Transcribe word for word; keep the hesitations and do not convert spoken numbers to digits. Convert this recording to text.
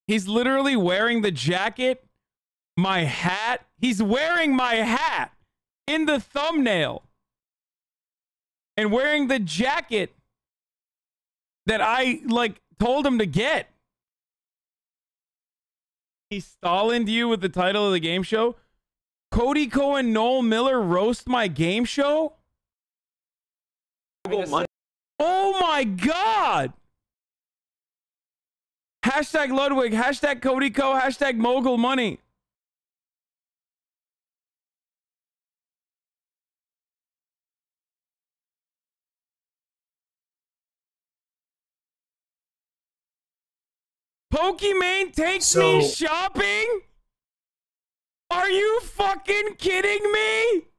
He's literally wearing the jacket, my hat. He's wearing my hat in the thumbnail. And wearing the jacket that I, like, told him to get. He Stalined you with the title of the game show? Cody Cohen, Noel Miller roast my game show? Oh my God! Hashtag Ludwig, hashtag Cody Co, hashtag mogul money. Pokimane takes So- me shopping? Are you fucking kidding me?